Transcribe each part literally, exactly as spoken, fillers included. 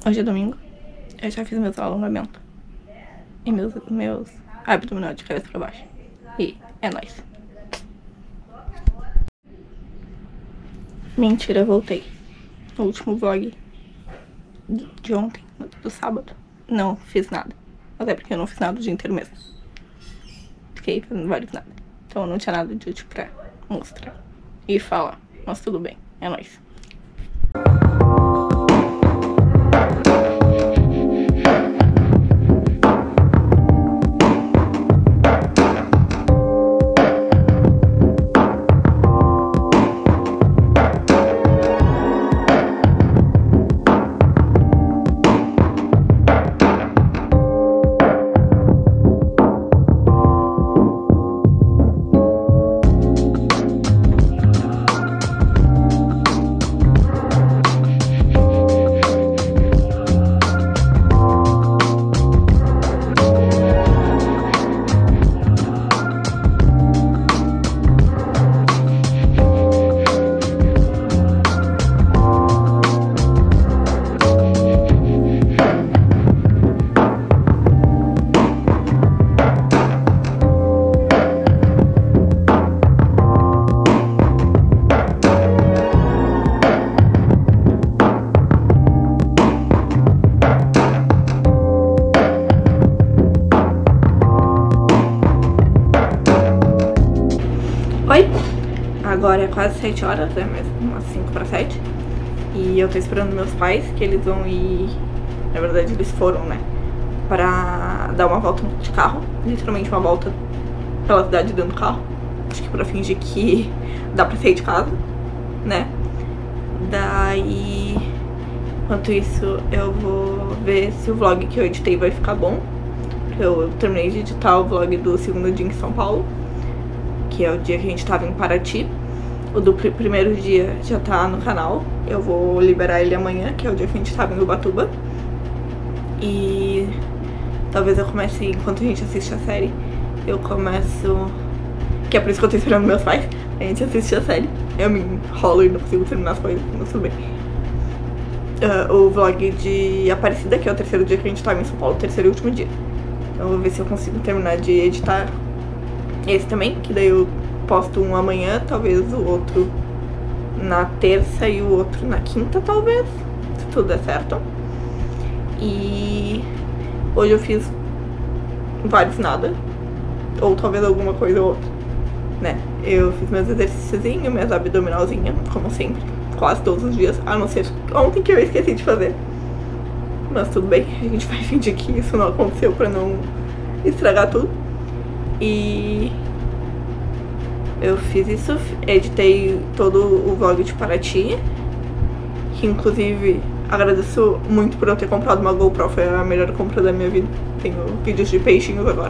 Hoje é domingo, eu já fiz meus alongamentos e meus, meus abdominais de cabeça pra baixo. E é nóis. Mentira, voltei. No último vlog de ontem, do sábado, não fiz nada. Até porque eu não fiz nada o dia inteiro mesmo. Fiquei fazendo vários nada. Então não tinha nada de útil pra mostrar e falar. Mas tudo bem, é nóis. Oi, agora é quase sete horas, é mesmo, umas cinco para sete. E eu tô esperando meus pais, que eles vão ir, na verdade eles foram, né, pra dar uma volta de carro. Literalmente uma volta pela cidade dentro do carro. Acho que pra fingir que dá pra sair de casa, né. Daí, enquanto isso, eu vou ver se o vlog que eu editei vai ficar bom. Eu, eu terminei de editar o vlog do segundo dia em São Paulo, que é o dia que a gente tava em Paraty. O do pr primeiro dia já tá no canal. Eu vou liberar ele amanhã, que é o dia que a gente tava em Ubatuba. E talvez eu comece, enquanto a gente assiste a série, eu começo... Que é por isso que eu tô esperando meus pais. A gente assiste a série. Eu me enrolo e não consigo terminar as coisas, mas tudo bem. Uh, o vlog de Aparecida, que é o terceiro dia que a gente tava em São Paulo, o terceiro e último dia. Então eu vou ver se eu consigo terminar de editar esse também, que daí eu posto um amanhã, talvez o outro na terça e o outro na quinta, talvez, se tudo der certo. E hoje eu fiz vários nada, ou talvez alguma coisa ou outra, né? Eu fiz meus exercíciozinhos, minhas abdominalzinhas, como sempre, quase todos os dias, a não ser ontem que eu esqueci de fazer. Mas tudo bem, a gente vai fingir que isso não aconteceu pra não estragar tudo. E eu fiz isso, editei todo o vlog de Paraty, que inclusive agradeço muito por eu ter comprado uma GoPro, foi a melhor compra da minha vida. Tenho vídeos de peixinhos agora.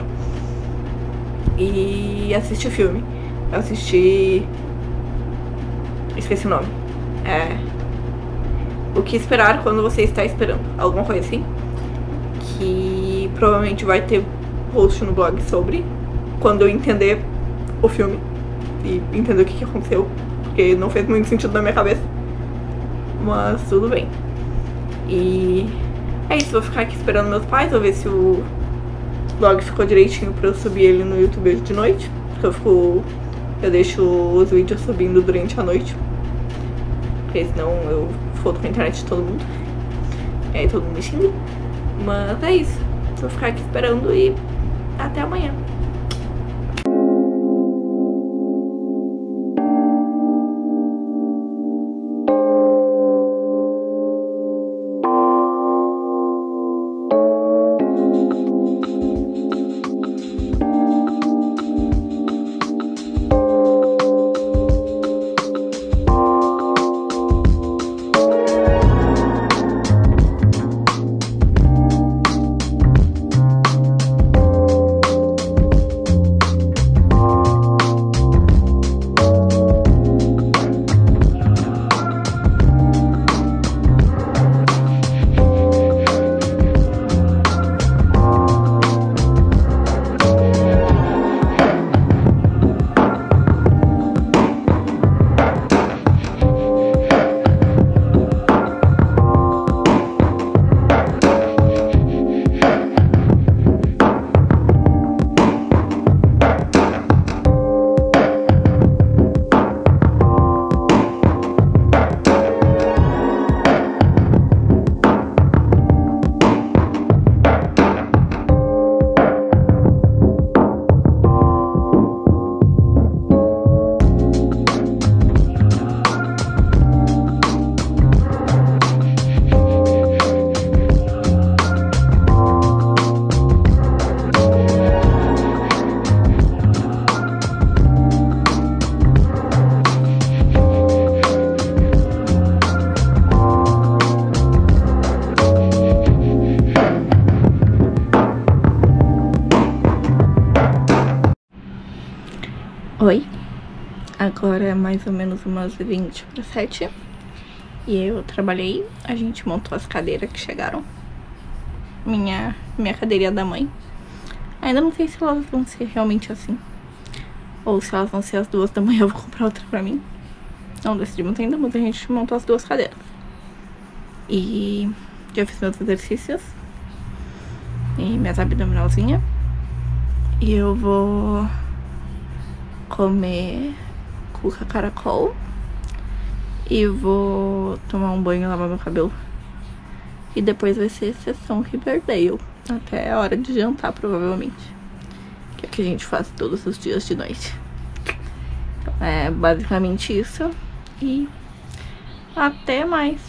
E assisti o filme, eu assisti... esqueci o nome. É... O que esperar quando você está esperando, alguma coisa assim. Que provavelmente vai ter post no blog sobre, quando eu entender o filme e entender o que, que aconteceu, porque não fez muito sentido na minha cabeça, mas tudo bem. E é isso, vou ficar aqui esperando meus pais, vou ver se o vlog ficou direitinho pra eu subir ele no YouTube hoje de noite, porque eu fico, eu deixo os vídeos subindo durante a noite, porque senão eu fodo com a internet de todo mundo, e aí todo mundo me xinga. Mas é isso, vou ficar aqui esperando e até amanhã. Oi, agora é mais ou menos umas vinte para sete. E eu trabalhei, a gente montou as cadeiras que chegaram. Minha, minha cadeirinha da mãe. Ainda não sei se elas vão ser realmente assim, ou se elas vão ser as duas da manhã, eu vou comprar outra pra mim. Não decidimos ainda, mas a gente montou as duas cadeiras. E já fiz meus exercícios e minhas abdominalzinhas. E eu vou comer cuca caracol e vou tomar um banho e lavar meu cabelo. E depois vai ser sessão Riverdale até a hora de jantar, provavelmente, que é o que a gente faz todos os dias de noite. Então é basicamente isso. E até mais.